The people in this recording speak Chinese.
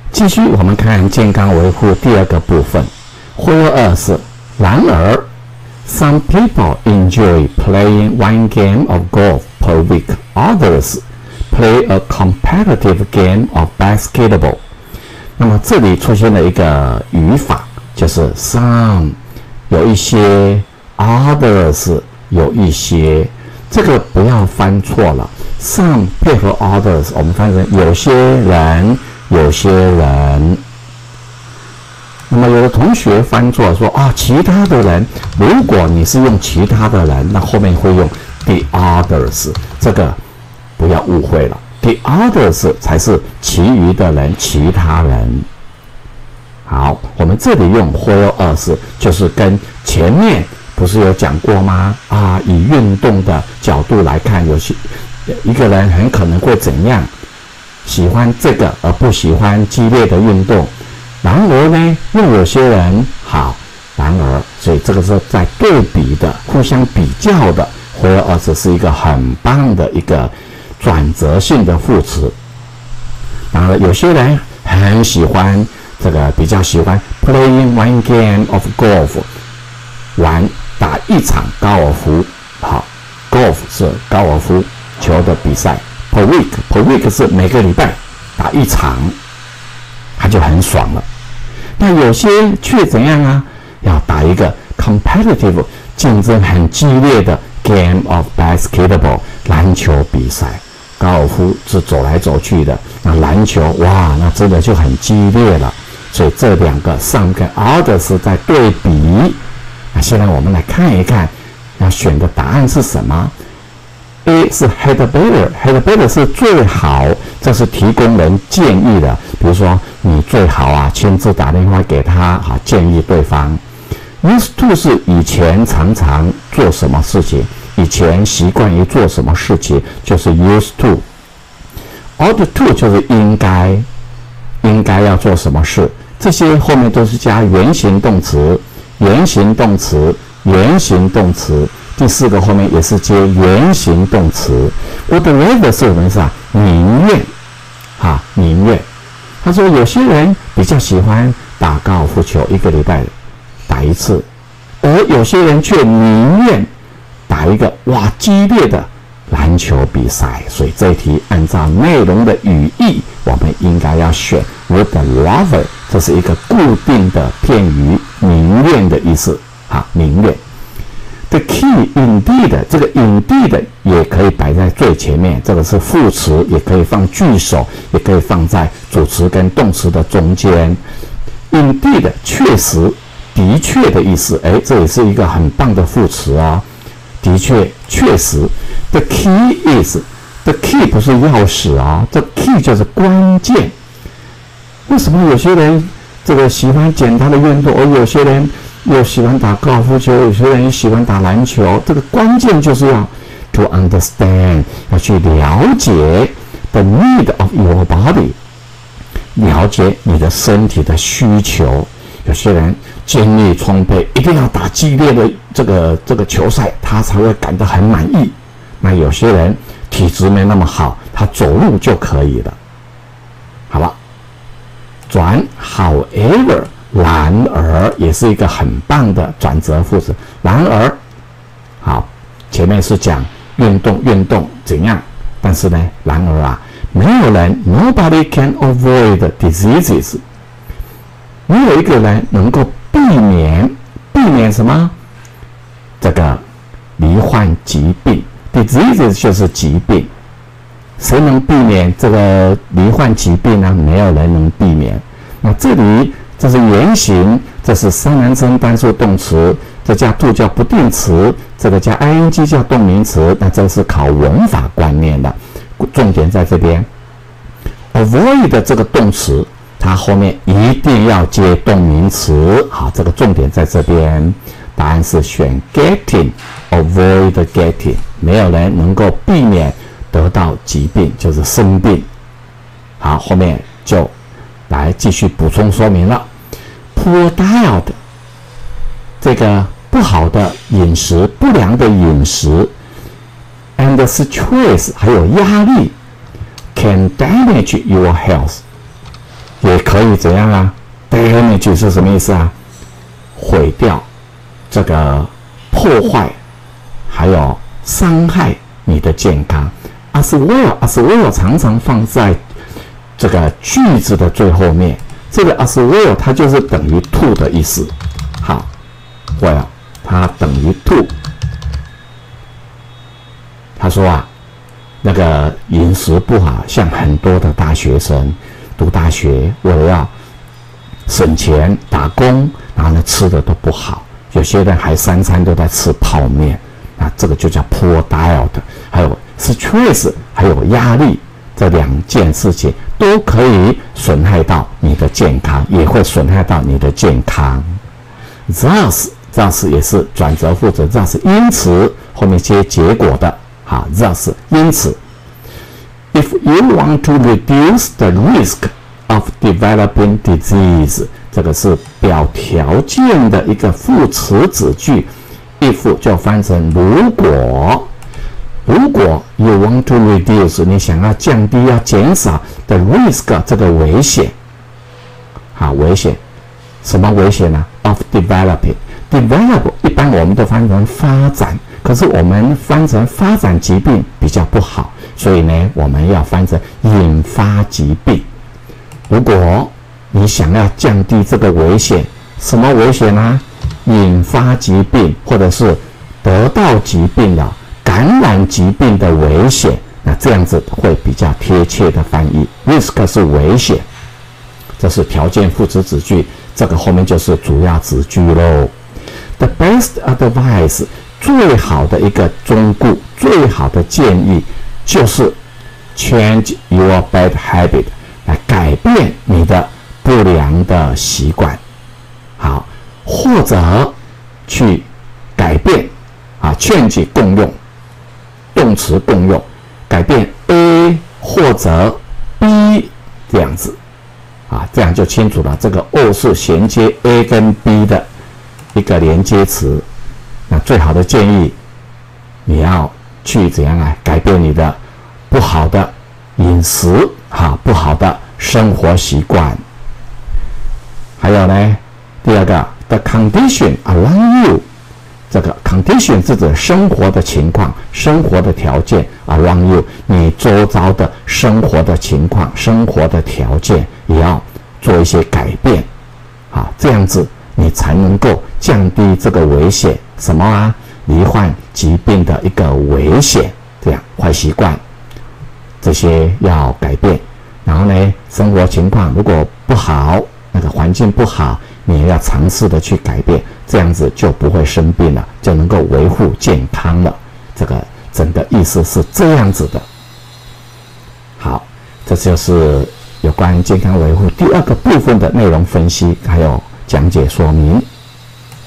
继续我们看健康维护第二个部分 ，whereas 然而 some people enjoy playing one game of golf per week, others play a competitive game of basketball。那么这里出现了一个语法，就是 some 有一些 ，others 有一些，这个不要翻错了。some 配合 others， 我们翻成有些人，有些人。那么有的同学翻错说啊，其他的人，如果你是用其他的人，那后面会用 the others， 这个不要误会了。The others 才是其余的人，其他人。好，我们这里用 whereas 就是跟前面不是有讲过吗？啊，以运动的角度来看，有些一个人很可能会怎样，喜欢这个而不喜欢激烈的运动。然而呢，又有些人好，然而，所以这个是在对比的、互相比较的 whereas 是一个很棒的一个转折性的副词。然而，有些人很喜欢这个，比较喜欢 playing one game of golf， 打一场高尔夫。好 ，golf 是高尔夫球的比赛 per week 是每个礼拜打一场，他就很爽了。那有些却怎样啊？要打一个 competitive 竞争很激烈的 game of basketball 篮球比赛。高尔夫是走来走去的，那篮球哇，那真的就很激烈了。所以这两个 some 跟 others 在对比。那现在我们来看一看，要选的答案是什么 ？A 是 had better 是最好，这是提供人建议的。比如说，你最好啊亲自打电话给他啊，建议对方。Used to 是以前常常做什么事情，以前习惯于做什么事情，就是 used to。ought to 就是应该要做什么事，这些后面都是加原形动词。第四个后面也是接原形动词。Would rather 是我们是宁愿。他说有些人比较喜欢打高尔夫球，一个礼拜打一次，而有些人却宁愿打一个激烈的篮球比赛。所以这一题按照内容的语义，我们应该要选 would rather， 这是一个固定的片语，宁愿的意思。宁愿。The key indeed， 这个 indeed 也可以摆在最前面，这个是副词，也可以放句首，也可以放在主词跟动词的中间。Indeed 确实、的确的意思，这也是一个很棒的副词啊。的确、确实。The key is，the key 不是钥匙啊，这 key 就是关键。为什么有些人这个喜欢简单的运动，而有些人又喜欢打高尔夫球，有些人也喜欢打篮球？这个关键就是要 to understand， 要去了解 the need of your body， 了解你的身体的需求。有些人精力充沛，一定要打激烈的这个球赛，他才会感到很满意。那有些人体质没那么好，他走路就可以了。好了，转 however。然而也是一个很棒的转折副词。然而，好，前面是讲运动怎样，但是呢，然而啊，没有人 ，nobody can avoid diseases， 没有一个人能够避免什么？这个罹患疾病 ，diseases 就是疾病。谁能避免这个罹患疾病呢？没有人能避免。那这里。这是原形，这是三人称单数动词，这加 to 叫不定词，这个加 ing 叫动名词。那这是考文法观念的，重点在这边。avoid 这个动词，它后面一定要接动名词。好，这个重点在这边。答案是选 getting，avoid getting， 没有人能够避免得到疾病，就是生病。好，后面就来继续补充说明了。Poor diet， 这个不好的饮食、不良的饮食 ，and stress 还有压力 ，can damage your health， 也可可以怎样啊 ？damage 是什么意思啊？毁掉，这个破坏，还有伤害你的健康。as well 常常放在这个句子的最后面。这个 as well 它就是等于 to 的意思。好 ，well 它等于 to。他说啊，那个饮食不好，像很多的大学生读大学，为了要省钱打工，然后呢吃的都不好，有些人还3餐都在吃泡面，那这个就叫 poor diet。还有 stress， 还有压力，这2件事情都可以损害到你的健康，也会损害到你的健康。thus 也是转折副词 thus 因此后面接结果的。好 thus 因此 ，if you want to reduce the risk of developing disease， 这个是表条件的一个副词子句 ，if 就翻成如果 you want to reduce， 你想要降低、要减少 the risk 这个危险，好危险，什么危险呢 ？of develop 一般我们都翻成发展。可是我们翻成发展疾病比较不好，所以呢，我们要翻成引发疾病。如果你想要降低这个危险，什么危险呢？引发疾病，或者是得到疾病的、感染疾病的危险，那这样子会比较贴切的翻译。risk 是危险，这是条件副词子句，这个后面就是主要子句喽。The best advice。最好的一个忠告，最好的建议就是 change your bad habit， 来改变你的不良的习惯。好，或者去改变啊 ，change 共用，动词共用，改变 A 或者 B 这样子啊，这样就清楚了。这个 or 是衔接 A 跟 B 的一个连接词。那最好的建议，你要去怎样啊？改变你的不好的饮食，不好的生活习惯。还有呢，第2个 ，the condition around you， 这个 condition 是指生活的情况、生活的条件 around you， 你周遭的生活的情况、生活的条件也要做一些改变，这样子你才能够降低这个危险。什么啊？罹患疾病的一个危险，这样坏习惯，这些要改变。然后呢，生活情况如果不好，那个环境不好，你也要尝试的去改变，这样子就不会生病了，就能够维护健康了。这个整个意思是这样子的。好，这就是有关健康维护第2个部分的内容分析，还有讲解说明。